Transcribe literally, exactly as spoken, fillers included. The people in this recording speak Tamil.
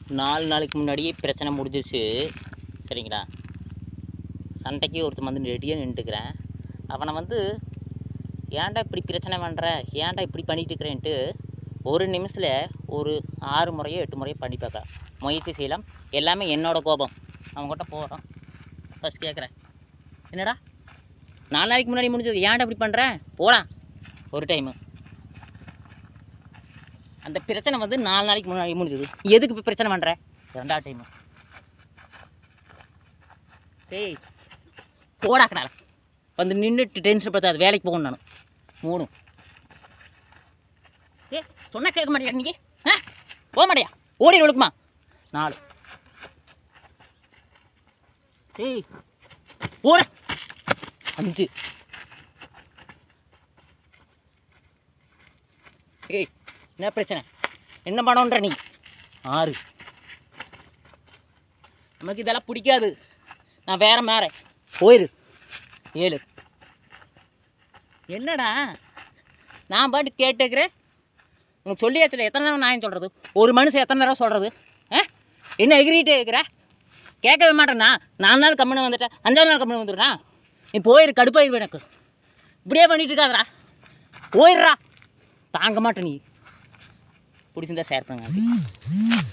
நாலு நாளைக்கு முன்னாடியே பிரச்சனை முடிஞ்சிருச்சு சரிங்களா. சண்டைக்கு ஒருத்தன் வந்து ரெடியாக நின்றுக்கிறேன். அவனை வந்து ஏன்டா இப்படி பிரச்சனை பண்ணுற, ஏன்டா இப்படி பண்ணிட்டு இருக்கிறேன்ட்டு ஒரு நிமிஷத்தில் ஒரு ஆறு முறையோ எட்டு முறையோ பண்ணி பார்க்க முயற்சி செய்யலாம். எல்லாமே என்னோடய கோபம். அவங்ககிட்ட போகிறோம். ஃபஸ்ட் கேட்குறேன், என்னடா நாலு நாளைக்கு முன்னாடி முடிஞ்சது, ஏன்டா இப்படி பண்ணுறேன் போடா. ஒரு டைமு அந்த பிரச்சனை வந்து நாலு நாளைக்கு முன்னாடி முடிஞ்சது, எதுக்கு இப்போ பிரச்சனை பண்ணுற ரெண்டாவது டைமு. டேய் போடாக்கனால வந்து நின்றுட்டு டென்ஷன் படுத்தாது, வேலைக்கு போகணும் நான். மூணு ஏ சொன்னால் கேட்க மாட்டியா நீ, ஆ போக மாட்டியா, ஓடி ஒழுக்குமா. நாலு டேய் போட. அஞ்சு ஏய் என்ன பிரச்சனை, என்ன பண்ணோன்ற நீ. ஆறு நமக்கு இதெல்லாம் பிடிக்காது, நான் வேற மேற போயிரு. ஏழு என்னடா நான் பாட்டு கேட்டுக்கிறேன், உனக்கு சொல்லியாச்சுல எத்தனை தடவை நான் சொல்கிறது, ஒரு மனுஷன் எத்தனை தடவை சொல்கிறது. ஆ என்ன எகிரிட்டே இருக்கிற, கேட்கவே மாட்டேண்ணா. நாலு நாள் கம்முன்னு வந்துட்டேன், அஞ்சாவது நாள் கம்முன்னு வந்துடுறா. நீ போயிரு, கடுப்பாயிரு எனக்கு. இப்படியே பண்ணிட்டு இருக்காதரா, போயிடுறா. தாங்க மாட்டேன். நீ பிடிச்சிருந்தா ஷேர் பண்ணுங்க.